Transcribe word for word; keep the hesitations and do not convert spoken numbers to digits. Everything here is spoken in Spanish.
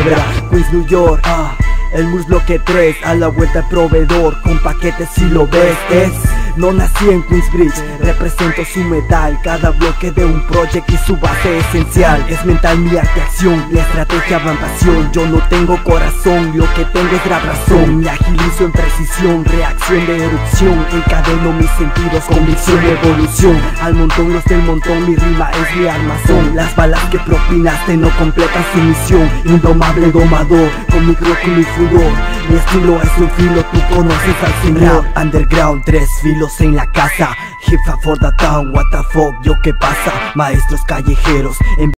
Ginebra, Queens, New York, ah, el muslo que tres, a la vuelta el proveedor, con paquetes si lo ves, es. No nací en Queensbridge, represento su metal, cada bloque de un project y su base esencial. Es mental mi arte acción, mi estrategia va en pasión. Yo no tengo corazón, lo que tengo es la razón. Me agilizo en precisión, reacción de erupción. Encadeno mis sentidos, convicción, evolución. Al montón los del montón, mi rima es mi armazón. Las balas que propinaste no completan su misión. Indomable domador, con mi croco y mi furor. Mi estilo es un filo, tú conoces al señor. Underground, tres filos en la casa. Hip hop for the town, what the fuck, yo qué pasa. Maestros callejeros en